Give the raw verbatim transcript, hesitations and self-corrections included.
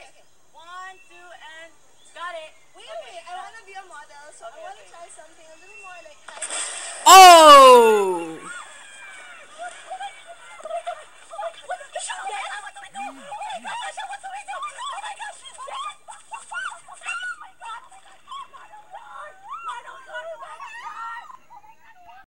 Okay, okay. One, two, and got it. Wait, Okay, wait. I now- want to be a model, so Okay, I want to okay. try something a little more like